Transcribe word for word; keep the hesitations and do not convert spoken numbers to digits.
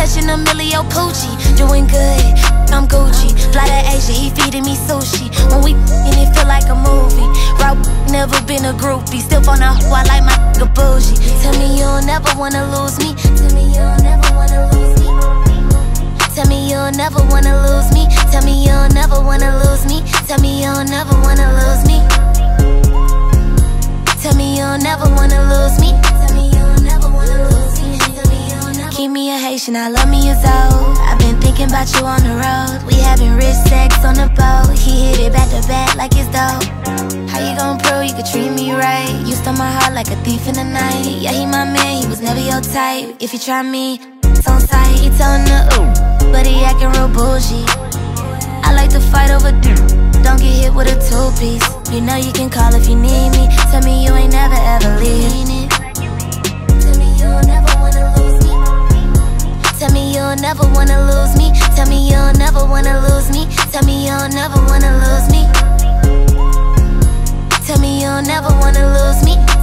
touching a millio coochie. Doing good, I'm Gucci. Fly to Asia, he feeding me sushi. When we and it feel like a movie. Route never been a groupie. Still phone out who I like my nigga bougie. Tell me you'll never wanna lose me. Tell me you'll never wanna lose me. Tell me you'll never wanna lose me. Tell me you'll never wanna lose me. Tell me you'll never wanna lose me. Tell me you'll never wanna lose me. Tell me you'll never wanna lose me. Keep me a Haitian, I love me a Zoe. I've been thinking about you on the road. We having rich sex on the boat. He hit it back to back like it's dope. How you gon' prove you could treat me right? You stole my heart like a thief in the night. Yeah, he my man, he was never your type. If you try me, it's on sight. He tellin' the ooh, but he acting real bougie. I like to fight over dirt. Don't get hit with a two-piece. You know you can call if you need me. Tell me you ain't never ever leaving. Tell me you'll never wanna lose me. Tell me you'll never wanna lose me. Tell me you'll never wanna lose me. Tell me you'll never wanna lose me. Tell me you'll never wanna lose me.